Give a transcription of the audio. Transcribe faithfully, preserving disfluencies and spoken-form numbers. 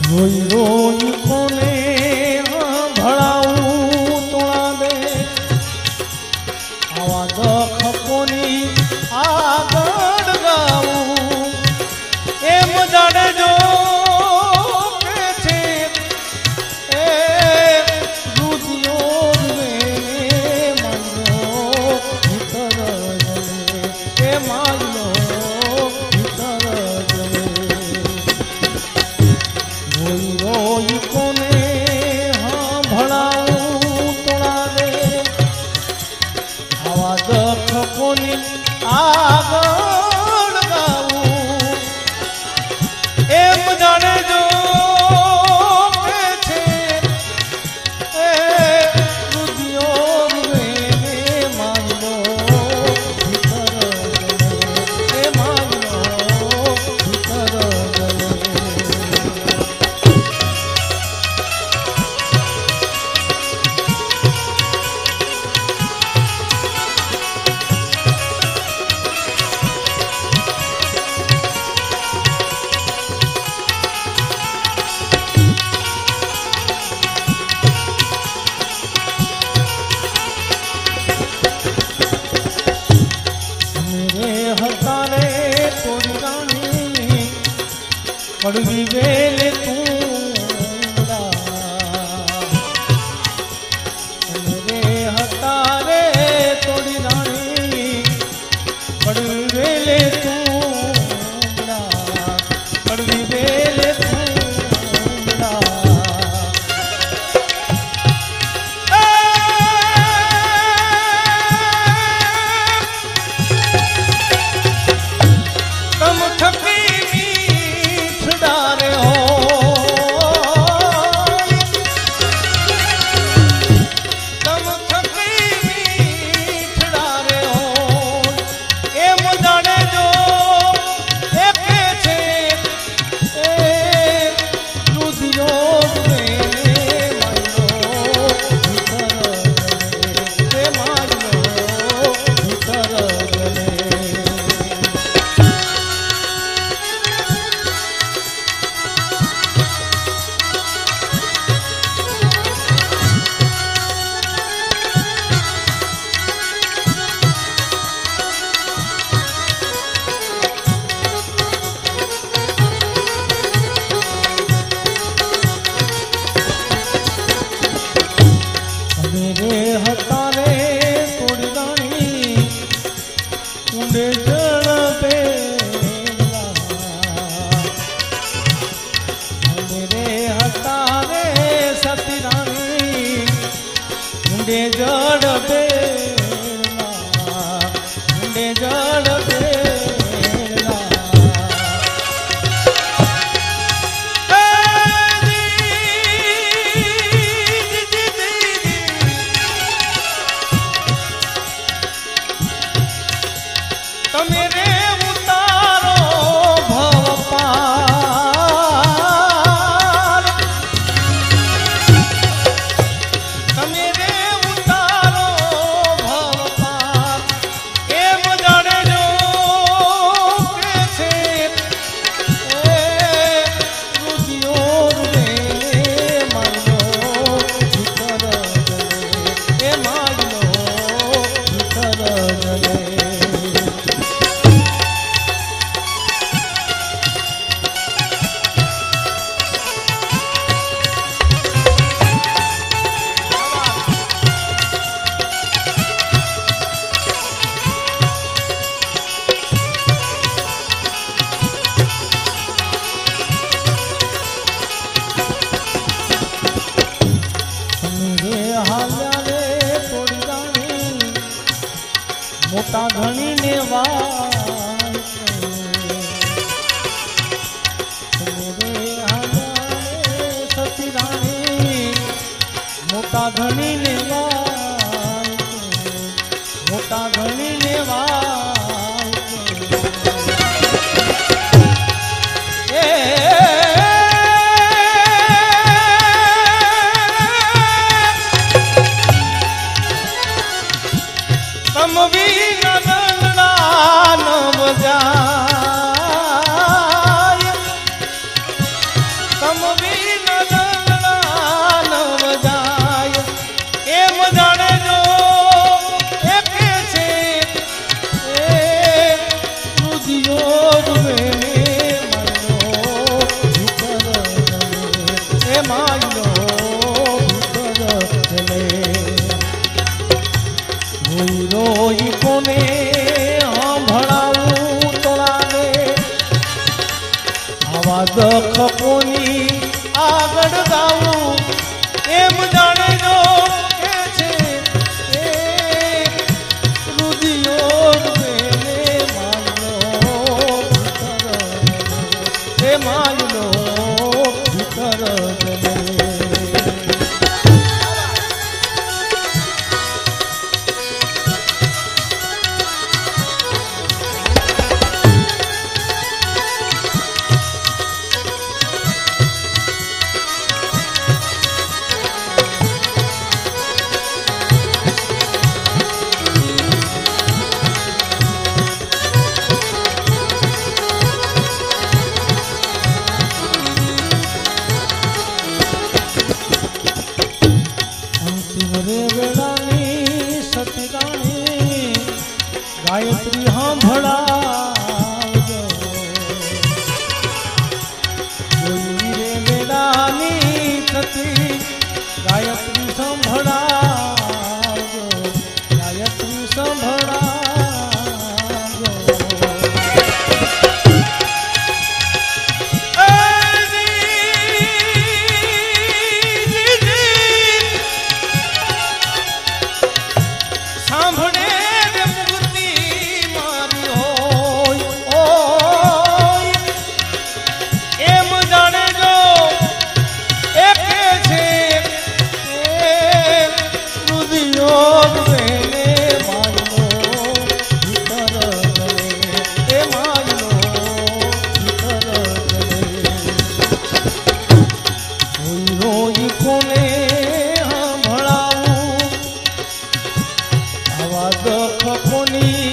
रोई रोई कोने भड़ाऊं तोड़ा दे आवाज खपोनी आगड़ गाऊं एम जाने जो के छे ए रुदियो रे मानो भीतर जले ए मानो भीतर जले रोई रोई कोने हाँ भड़ाऊं तोड़ा दे आवाज खपोनी आगड़ गाऊं एम जाने जो के छे ए रुदियो रे मानो भीतर जले ए मानो भीतर जले कड़वी बेल तूड़ा मेरे हतारे तोड़ी रानी कड़वी बेल तूड़ा कड़वी बेल तूड़ा तम थकी जड़ बेला मुंडे जड़ बेला तमेरे उतारो भव पार तमेरे मोटा धनी ने वार मेरे हजारे सती रानी मोटा धनी ने वार मोटा धनी ने वार तम भी जाय तम भी मायलो भीतर चले रोई रोई कोने सांभळावू तो लागे आवा दख कोनी આગળ ગાવું એમ જાણજો કે છે એ રુધિયો બેને માયલો ભીતર એ માયલો ભીતર જલે गायत्री सांभळावजो जोई रे वेदानी सती गायत्री सांभळावजो गायत्री सांभळावजो सांभळे कोनी